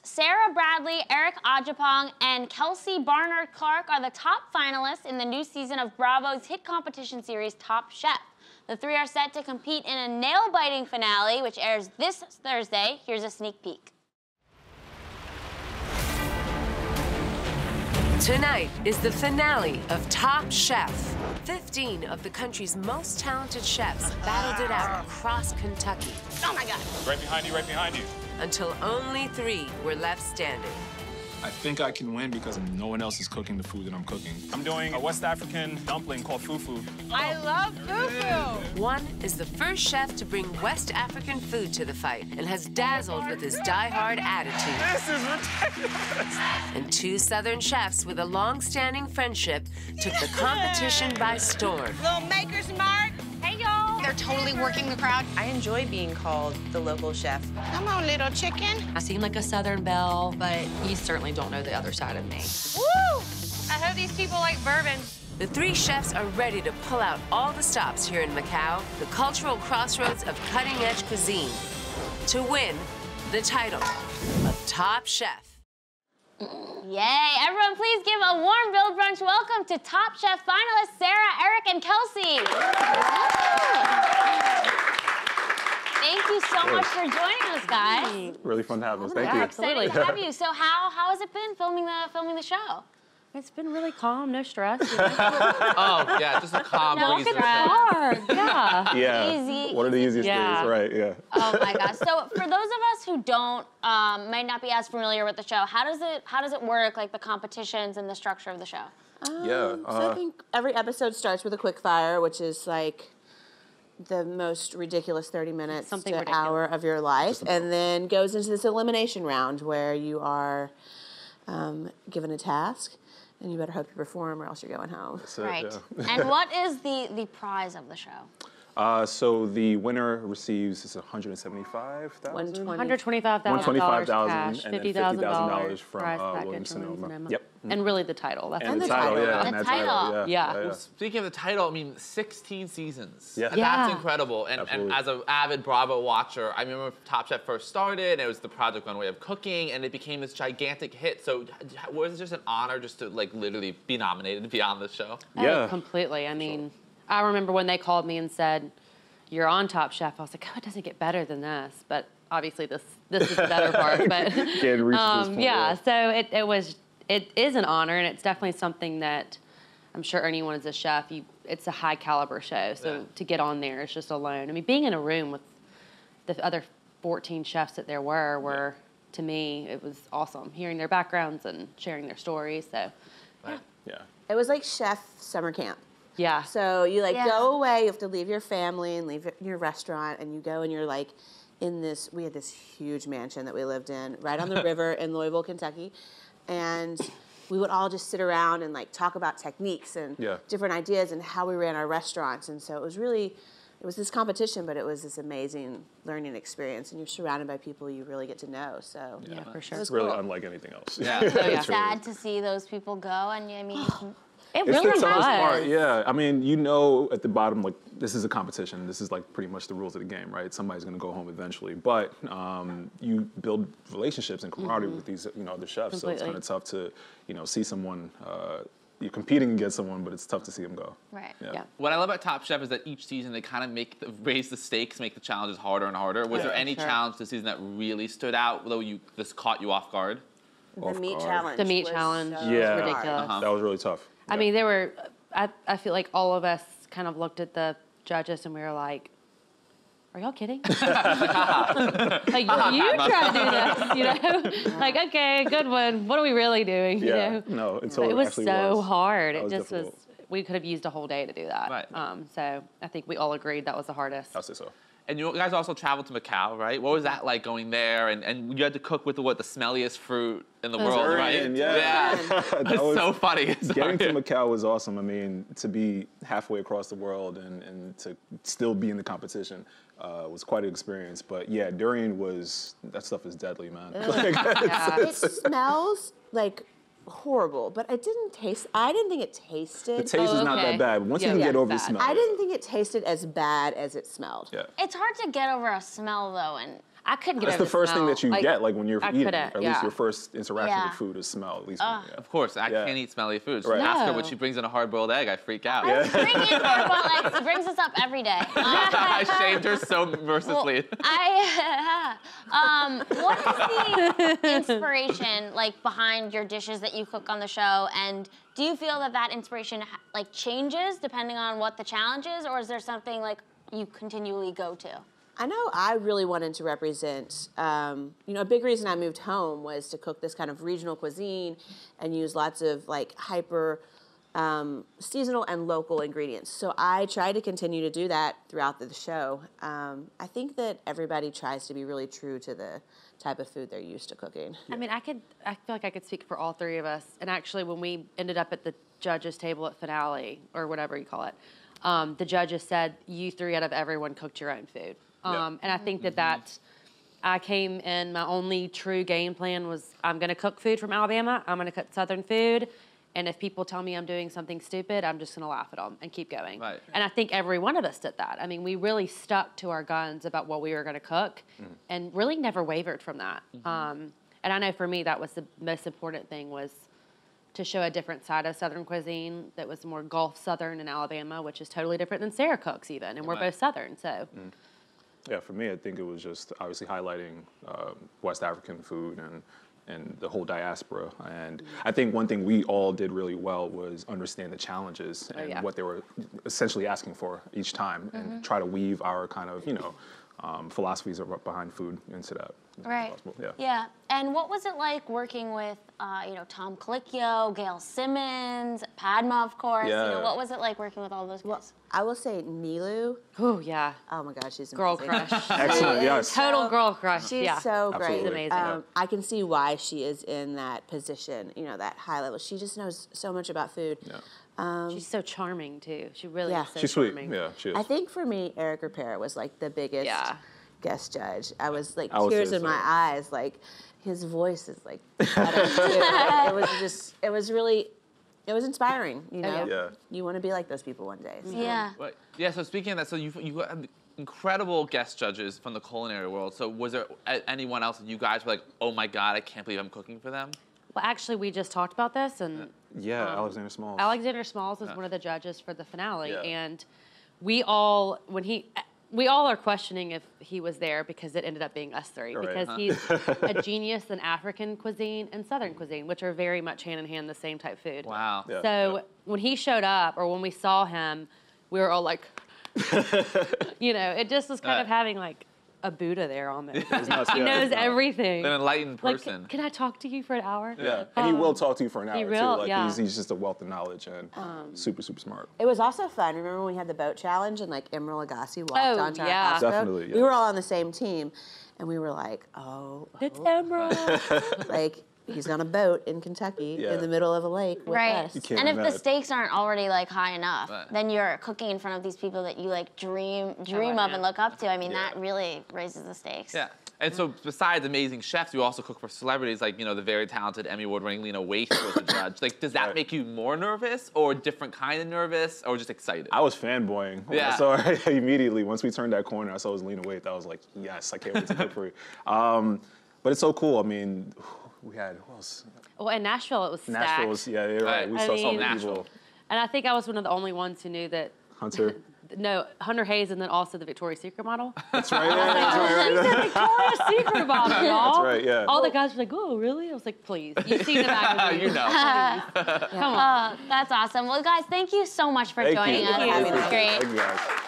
Sara Bradley, Eric Adjepong, and Kelsey Barnard Clark are the top finalists in the new season of Bravo's hit competition series, Top Chef. The three are set to compete in a nail-biting finale, which airs this Thursday. Here's a sneak peek. Tonight is the finale of Top Chef. 15 of the country's most talented chefs battled it out across Kentucky. Oh my God. Right behind you, right behind you. Until only 3 were left standing. I think I can win because no one else is cooking the food that I'm cooking. I'm doing a West African dumpling called fufu. I love fufu. One is the first chef to bring West African food to the fight and has dazzled with his die-hard attitude. This is ridiculous. And 2 Southern chefs with a long-standing friendship took the competition by storm. Little Maker's Mark. Hey, y'all. They're totally working the crowd. I enjoy being called the local chef. Come on, little chicken. I seem like a Southern belle, but you certainly don't know the other side of me. Woo! I hope these people like bourbon. The 3 chefs are ready to pull out all the stops here in Macau, the cultural crossroads of cutting-edge cuisine, to win the title of Top Chef. Yay! Everyone, please give a warm Build Brunch welcome to Top Chef finalists Sara, Eric, and Kelsey. Thank you so much for joining us, guys. Really fun to have us. Thank We're you. excited to have you. So how has it been filming the show? It's been really calm, no stress. Oh, yeah, just a calm breeze. Hard, yeah. Yeah. Easy. What are the easiest Yeah. days? Right, yeah. Oh my gosh. So for those of us who don't, might not be as familiar with the show, how does it work, like the competitions and the structure of the show? Yeah. So I think every episode starts with a quick fire, which is like the most ridiculous 30 minutes Something to ridiculous. hour of your life, and then goes into this elimination round where you are given a task, and you better hope you perform or else you're going home. That's it, Right. yeah. And what is the prize of the show? So the winner receives $175,000. $125,000 cash, and then $50,000 from prize package Williams from Sonoma. Sonoma. Yep. And really the title. That's And the the title, yeah. The And that title. Yeah. yeah. Well, speaking of the title, I mean, 16 seasons. Yeah. Yeah. That's incredible. And as an avid Bravo watcher, I remember Top Chef first started, and it was the Project Runway of cooking, and it became this gigantic hit. So was it just an honor just to, like, literally be nominated to be on this show? Yeah. Oh, completely. I mean, I remember when they called me and said, "You're on Top Chef." I was like, "Oh, it doesn't get better than this." But obviously, this is the better part. But Can't reach this point, yeah. So it is an honor, and it's definitely something that I'm sure anyone as a chef, it's a high caliber show. So Yeah. to get on there is just alone. I mean, being in a room with the other 14 chefs that there were to me, it was awesome. Hearing their backgrounds and sharing their stories. So Yeah. It was like chef summer camp. yeah. So you Yeah. go away, you have to leave your family and leave your restaurant, and you go and you're like in this, we had this huge mansion that we lived in right on the river in Louisville, Kentucky. And we would all just sit around and like talk about techniques and Yeah. different ideas and how we ran our restaurants. And so it was this competition, but it was this amazing learning experience. And you're surrounded by people you really get to know. So Yeah, for sure. it was Really cool. unlike anything else. Yeah. It's Sad to see those people go, and I mean, It It's really the toughest part, was. yeah. I mean, you know at the bottom, like, this is a competition. This is, like, pretty much the rules of the game, right? Somebody's going to go home eventually. But you build relationships and camaraderie with these, other chefs. So it's Completely. kind of tough to, see someone, you're competing against someone, but it's tough to see them go. right. Yeah. What I love about Top Chef is that each season they kind of raise the stakes, make the challenges harder and harder. Was there any sure. challenge this season that really stood out, though this caught you off guard? The Off meat guard. challenge. The meat was challenge so was Yeah. ridiculous. That was really tough. I mean, there were, I feel like all of us kind of looked at the judges and we were like, are y'all kidding? Like, you try to do this, Like, okay, good one. What are we really doing, you Yeah. know? No, But until it was actually so was. hard. That It was just difficult. was, we could have used a whole day to do that. Right. So I think we all agreed that was the hardest. I'll say so. And you guys also traveled to Macau, right? What was that like going there? And you had to cook with the smelliest fruit in the world, right? Durian, yeah. It's That was- so funny. Getting to Macau was awesome. I mean, to be halfway across the world and to still be in the competition was quite an experience. But yeah, durian that stuff is deadly, man. It smells like horrible, but I didn't think it tasted. The taste is not okay. that bad. But once Yeah, you can yeah, get over the bad. smell. I didn't think it tasted as bad as it smelled. Yeah. It's hard to get over a smell though, and I couldn't get That's over the first thing smell. that you get, like when you're I eating. couldn't, Or at least yeah. your first interaction Yeah. with food is smell. At least. Of course, I can't eat smelly food. So Right. ask her No. when she brings in a hard-boiled egg, I freak out. Bring in hard-boiled eggs. He brings this up every day. I shamed her so mercilessly. What is the inspiration like behind your dishes that you cook on the show, and do you feel that inspiration like changes depending on what the challenge is, or is there something like you continually go to? I know I really wanted to represent, a big reason I moved home was to cook this kind of regional cuisine and use lots of like hyper seasonal and local ingredients. So I try to continue to do that throughout the show. I think that everybody tries to be really true to the type of food they're used to cooking. I mean, I feel like I could speak for all three of us. And actually, when we ended up at the judges' table at finale, or whatever you call it, the judges said, you three out of everyone cooked your own food. And I think that I came in, my only true game plan was I'm going to cook food from Alabama, I'm going to cook Southern food, and if people tell me I'm doing something stupid, I'm just going to laugh at them and keep going. Right. And I think every one of us did that. I mean, we really stuck to our guns about what we were going to cook and really never wavered from that. And I know for me that was the most important thing, was to show a different side of Southern cuisine that was more Gulf Southern in Alabama, which is totally different than Sara cooks even, and we're both Southern, so. Yeah, for me, I think it was just obviously highlighting West African food and the whole diaspora. And I think one thing we all did really well was understand the challenges and what they were essentially asking for each time, and try to weave our kind of, philosophies behind food into that. Right. Yeah. Yeah. And what was it like working with, Tom Colicchio, Gail Simmons, Padma, of course? Yeah. What was it like working with all those guys? I will say Nilu. Oh, yeah. Oh my gosh, she's Girl amazing. crush. Excellent, yes. Total girl crush, She's yeah. so great. Absolutely. She's amazing. I can see why she is in that position, that high level. She just knows so much about food. Yeah. She's so charming, too. She really Yeah. is so She's sweet. charming. Yeah, she is. I think for me, Eric Ripera was like the biggest guest judge. I was like I would tears say in so. my eyes. Like his voice is like better too. It was inspiring. Yeah. You want to be like those people one day. So. Yeah. Right. Yeah, so speaking of that, so you had incredible guest judges from the culinary world. So was there anyone else that you guys were like, oh my God, I can't believe I'm cooking for them? Well, actually, we just talked about this, and Yeah, Alexander Smalls. Alexander Smalls was one of the judges for the finale, Yeah. and we all are questioning if he was there because it ended up being us three, Right. because he's a genius in African cuisine and Southern cuisine, which are very much hand in hand the same type food. Wow. Yeah. So when he showed up, or when we saw him, we were all like, it just was kind of having like a Buddha there almost. He knows everything. An enlightened Like, person. can I talk to you for an hour? Yeah, and he will talk to you for an hour he too. will, Like yeah. he's just a wealth of knowledge and super smart. It was also fun. Remember when we had the boat challenge and like Emeril Lagasse walked onto our house boat? Definitely, We yeah. were all on the same team, and we were like, It's Emerald. like he's on a boat in Kentucky in the middle of a lake with Right. us. You can't And if the imagine. stakes aren't already like high enough, Right. then you're cooking in front of these people that you like dream of and look up to. I mean, that really raises the stakes. Yeah. And so besides amazing chefs, you also cook for celebrities like, the very talented Emmy Award-winning Lena Waithe was a judge. Like, does that make you more nervous, or a different kind of nervous, or just excited? I was fanboying. When I saw her immediately. Once we turned that corner, I saw it was Lena Waithe. I was like, yes, I can't wait to cook for you. But it's so cool. I mean, we had, who else? Well, in Nashville, it was stacked. Nashville was, yeah, you're right. We I saw so mean, many people. And I think I was one of the only ones who knew that. Hunter. No, Hunter Hayes, and then also the Victoria's Secret model. That's right. Yeah, that's right. She's the Victoria's Secret model, y'all. That's right, yeah. All the guys were like, "Oh, really?" I was like, "Please, you've seen the magazine. Come on. That's awesome. Well, guys, thank you so much for joining us. Thank you. This was great. Thank you guys.